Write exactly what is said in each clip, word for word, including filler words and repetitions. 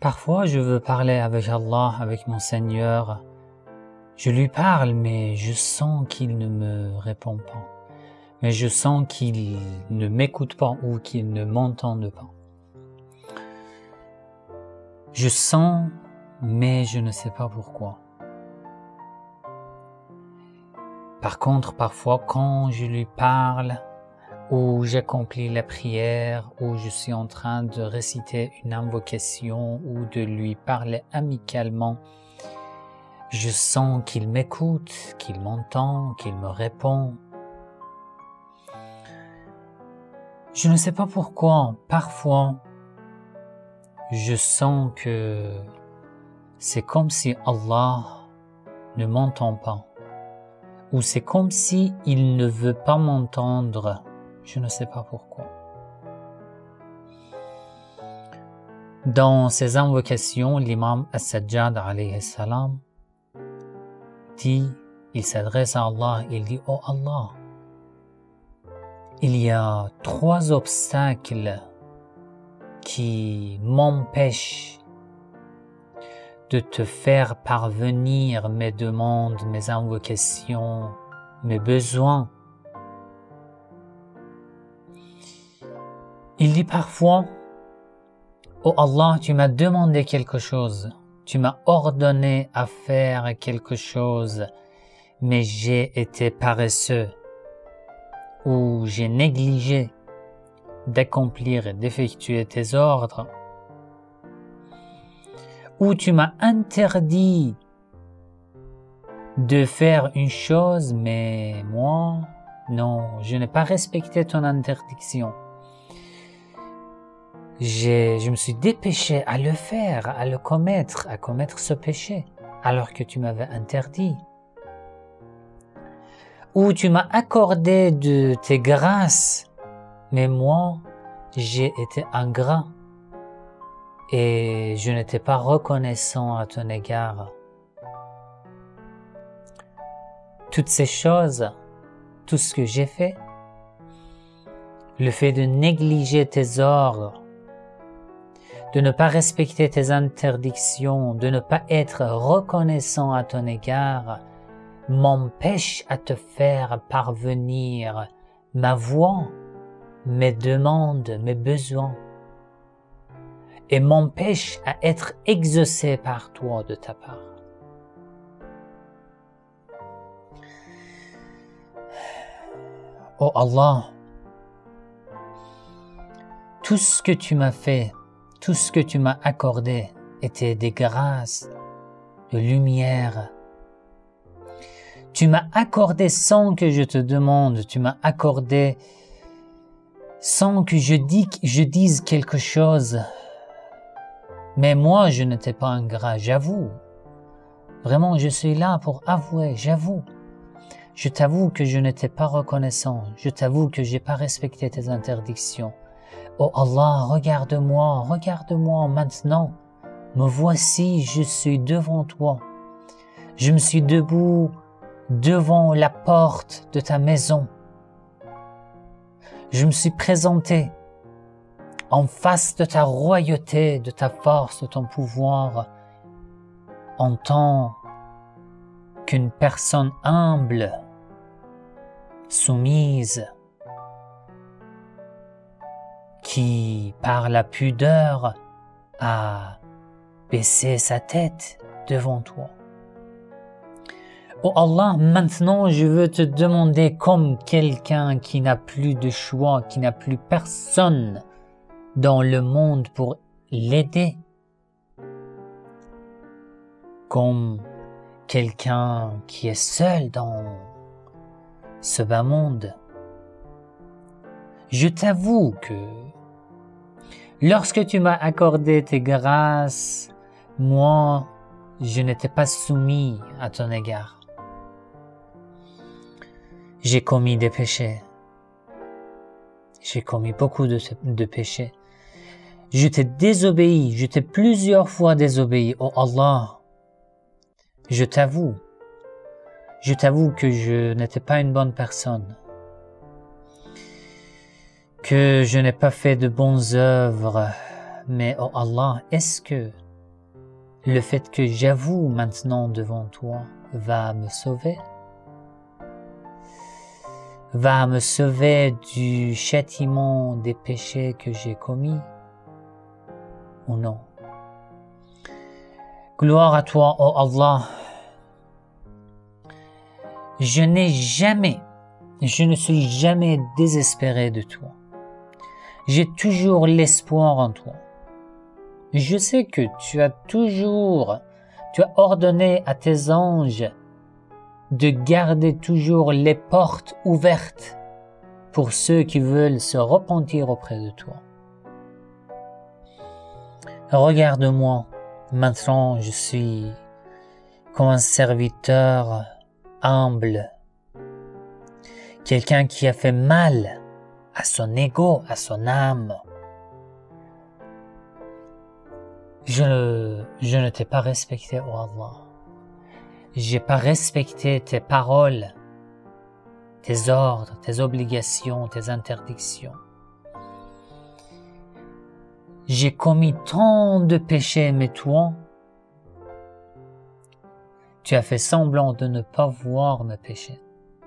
Parfois, je veux parler avec Allah, avec mon Seigneur. Je lui parle, mais je sens qu'il ne me répond pas. Mais je sens qu'il ne m'écoute pas ou qu'il ne m'entend pas. Je sens, mais je ne sais pas pourquoi. Par contre, parfois, quand je lui parle, ou j'accomplis la prière, ou je suis en train de réciter une invocation, ou de lui parler amicalement, je sens qu'il m'écoute, qu'il m'entend, qu'il me répond. Je ne sais pas pourquoi, parfois, je sens que c'est comme si Allah ne m'entend pas, ou c'est comme si il ne veut pas m'entendre. Je ne sais pas pourquoi. Dans ses invocations, l'imam As-Sajjad alayhi salam dit, il s'adresse à Allah, il dit « Oh Allah, il y a trois obstacles qui m'empêchent de te faire parvenir mes demandes, mes invocations, mes besoins. » Il dit parfois, « Oh Allah, tu m'as demandé quelque chose, tu m'as ordonné à faire quelque chose, mais j'ai été paresseux, ou j'ai négligé d'accomplir et d'effectuer tes ordres, ou tu m'as interdit de faire une chose, mais moi, non, je n'ai pas respecté ton interdiction. J'ai, je me suis dépêché à le faire, à le commettre, à commettre ce péché, alors que tu m'avais interdit. Ou tu m'as accordé de tes grâces, mais moi, j'ai été ingrat et je n'étais pas reconnaissant à ton égard. Toutes ces choses, tout ce que j'ai fait, le fait de négliger tes ordres, de ne pas respecter tes interdictions, de ne pas être reconnaissant à ton égard, m'empêche à te faire parvenir ma voix, mes demandes, mes besoins, et m'empêche à être exaucé par toi de ta part. Oh Allah, tout ce que tu m'as fait, tout ce que tu m'as accordé était des grâces, de lumière. Tu m'as accordé sans que je te demande, tu m'as accordé sans que je, dis, je dise quelque chose. Mais moi, je n'étais pas ingrat, j'avoue. Vraiment, je suis là pour avouer, j'avoue. Je t'avoue que je n'étais pas reconnaissant, je t'avoue que je n'ai pas respecté tes interdictions. Oh Allah, regarde-moi, regarde-moi maintenant. Me voici, je suis devant toi. Je me suis debout devant la porte de ta maison. Je me suis présenté en face de ta royauté, de ta force, de ton pouvoir, en tant qu'une personne humble, soumise, qui, par la pudeur, a baissé sa tête devant toi. Oh Allah, maintenant je veux te demander, comme quelqu'un qui n'a plus de choix, qui n'a plus personne dans le monde pour l'aider, comme quelqu'un qui est seul dans ce bas monde. Je t'avoue que lorsque tu m'as accordé tes grâces, moi, je n'étais pas soumis à ton égard. J'ai commis des péchés. J'ai commis beaucoup de, de péchés. Je t'ai désobéi, je t'ai plusieurs fois désobéi. Oh Allah, je t'avoue, je t'avoue que je n'étais pas une bonne personne, que je n'ai pas fait de bonnes œuvres, mais oh Allah, est-ce que le fait que j'avoue maintenant devant toi va me sauver? Va me sauver du châtiment des péchés que j'ai commis ou non? Gloire à toi, ô Allah. Je n'ai jamais, je ne suis jamais désespéré de toi. J'ai toujours l'espoir en toi. Je sais que tu as toujours, tu as ordonné à tes anges de garder toujours les portes ouvertes pour ceux qui veulent se repentir auprès de toi. Regarde-moi, maintenant je suis comme un serviteur humble, quelqu'un qui a fait mal à son ego, à son âme. Je, je ne t'ai pas respecté, oh Allah. J'ai pas respecté tes paroles, tes ordres, tes obligations, tes interdictions. J'ai commis tant de péchés, mais toi, tu as fait semblant de ne pas voir mes péchés.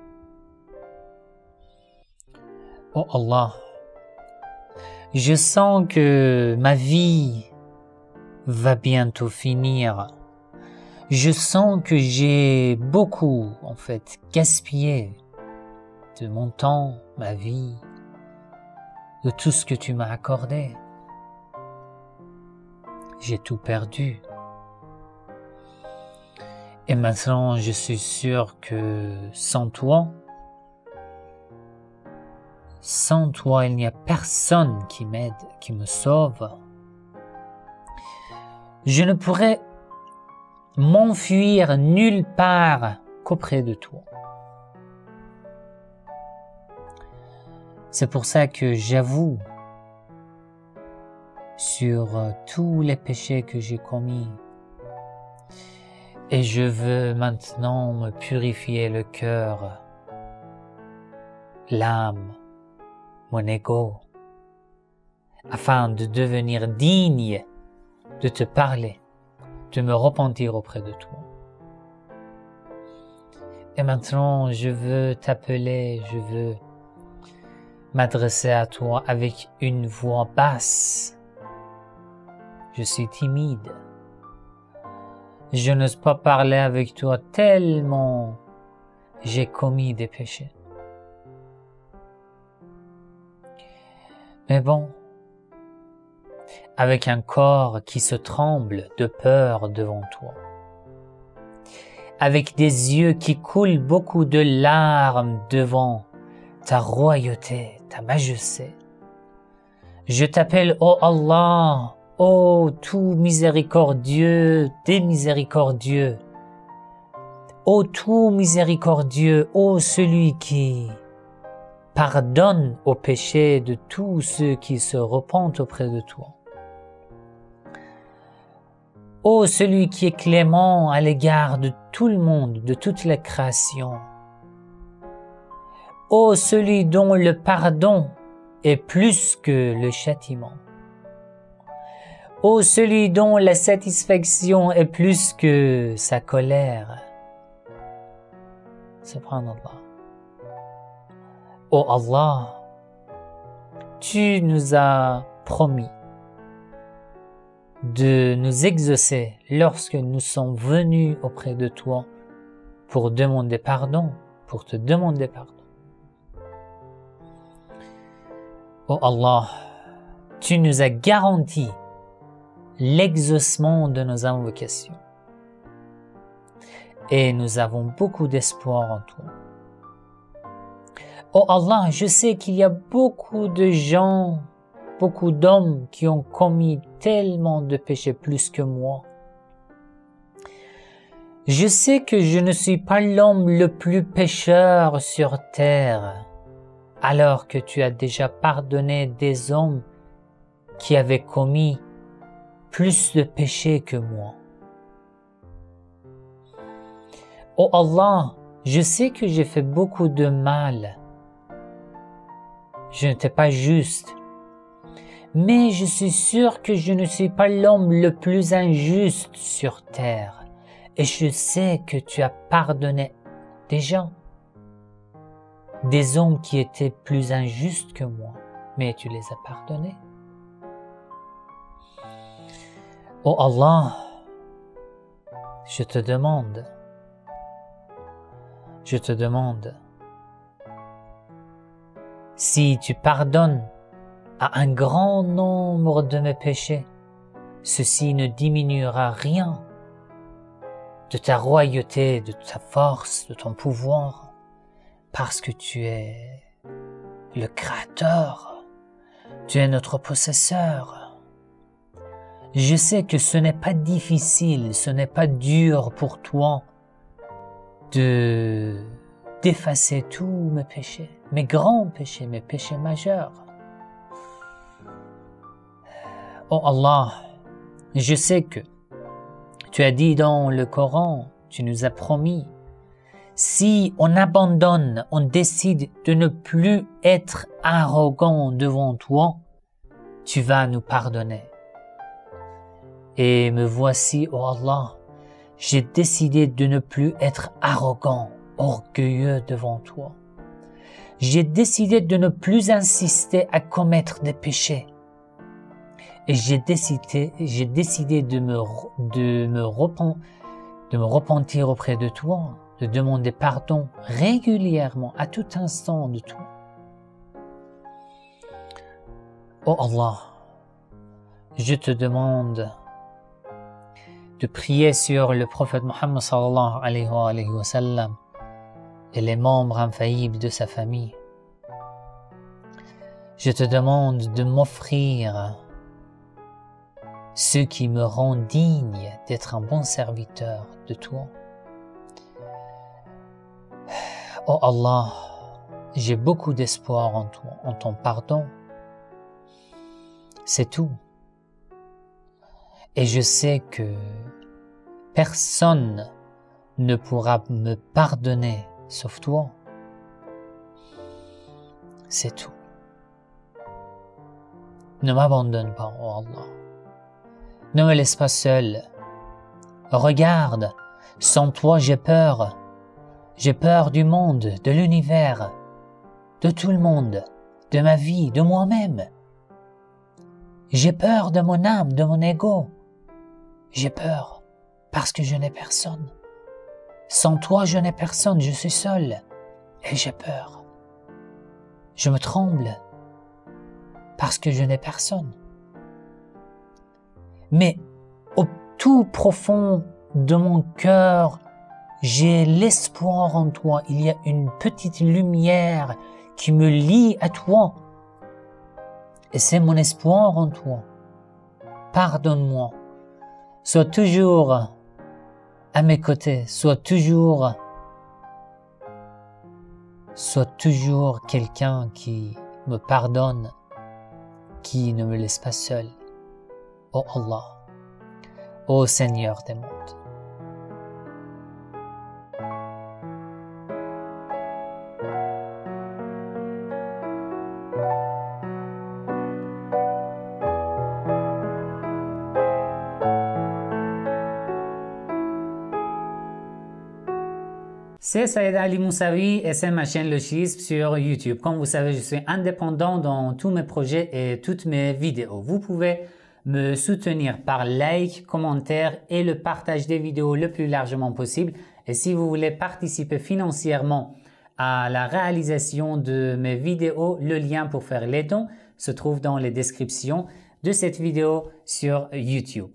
Oh Allah, je sens que ma vie va bientôt finir. Je sens que j'ai beaucoup, en fait, gaspillé de mon temps, ma vie, de tout ce que tu m'as accordé. J'ai tout perdu. Et maintenant, je suis sûr que sans toi, sans toi, il n'y a personne qui m'aide, qui me sauve. Je ne pourrais m'enfuir nulle part qu'auprès de toi. C'est pour ça que j'avoue sur tous les péchés que j'ai commis. Et je veux maintenant me purifier le cœur, l'âme, mon ego, afin de devenir digne de te parler, de me repentir auprès de toi. Et maintenant, je veux t'appeler, je veux m'adresser à toi avec une voix basse. Je suis timide. Je n'ose pas parler avec toi tellement j'ai commis des péchés. Mais bon, avec un corps qui se tremble de peur devant toi, avec des yeux qui coulent beaucoup de larmes devant ta royauté, ta majesté, je t'appelle, ô Allah, ô tout miséricordieux des miséricordieux, ô tout miséricordieux, ô celui qui pardonne aux péchés de tous ceux qui se repentent auprès de toi. Ô celui qui est clément à l'égard de tout le monde, de toute la création. Ô celui dont le pardon est plus que le châtiment. Ô celui dont la satisfaction est plus que sa colère. Subhanallah. Ô Allah, tu nous as promis de nous exaucer lorsque nous sommes venus auprès de toi pour demander pardon, pour te demander pardon. Ô Allah, tu nous as garanti l'exaucement de nos invocations. Et nous avons beaucoup d'espoir en toi. Oh Allah, je sais qu'il y a beaucoup de gens, beaucoup d'hommes qui ont commis tellement de péchés plus que moi. Je sais que je ne suis pas l'homme le plus pécheur sur terre, alors que tu as déjà pardonné des hommes qui avaient commis plus de péchés que moi. Oh Allah, je sais que j'ai fait beaucoup de mal. Je n'étais pas juste. mais je suis sûr que je ne suis pas l'homme le plus injuste sur terre, et je sais que tu as pardonné des gens, des hommes qui étaient plus injustes que moi, mais tu les as pardonnés. Oh Allah, je te demande, je te demande, si tu pardonnes à un grand nombre de mes péchés, ceci ne diminuera rien de ta royauté, de ta force, de ton pouvoir, parce que tu es le Créateur, tu es notre possesseur. Je sais que ce n'est pas difficile, ce n'est pas dur pour toi de d'effacer tous mes péchés, mes grands péchés, mes péchés majeurs. Oh Allah, je sais que tu as dit dans le Coran, tu nous as promis, si on abandonne, on décide de ne plus être arrogant devant toi, tu vas nous pardonner. Et me voici, oh Allah, j'ai décidé de ne plus être arrogant, orgueilleux devant toi. J'ai décidé de ne plus insister à commettre des péchés. Et j'ai décidé, j'ai décidé de me, de me repent, de me repentir auprès de toi, de demander pardon régulièrement, à tout instant de toi. Oh Allah, je te demande de prier sur le prophète Mohammed sallallahu alayhi wa sallam et les membres infaillibles de sa famille. Je te demande de m'offrir ce qui me rend digne d'être un bon serviteur de toi. Oh Allah, j'ai beaucoup d'espoir en toi, en ton pardon. C'est tout. Et je sais que personne ne pourra me pardonner sauf toi. C'est tout. Ne m'abandonne pas, oh Allah. Ne me laisse pas seul. Regarde, sans toi j'ai peur. J'ai peur du monde, de l'univers, de tout le monde, de ma vie, de moi-même. J'ai peur de mon âme, de mon ego. J'ai peur parce que je n'ai personne. Sans toi, je n'ai personne, je suis seul et j'ai peur. Je me tremble parce que je n'ai personne. Mais au tout profond de mon cœur, j'ai l'espoir en toi. Il y a une petite lumière qui me lie à toi. Et c'est mon espoir en toi. Pardonne-moi. Sois toujours à mes côtés. Sois toujours, sois toujours quelqu'un qui me pardonne, qui ne me laisse pas seul. Oh Allah, ô Seigneur des mondes. C'est Saïd Ali Moussaoui et c'est ma chaîne Le Schisme sur YouTube. Comme vous savez, je suis indépendant dans tous mes projets et toutes mes vidéos. Vous pouvez me soutenir par like, commentaire et le partage des vidéos le plus largement possible. Et si vous voulez participer financièrement à la réalisation de mes vidéos, le lien pour faire les dons se trouve dans les descriptions de cette vidéo sur YouTube.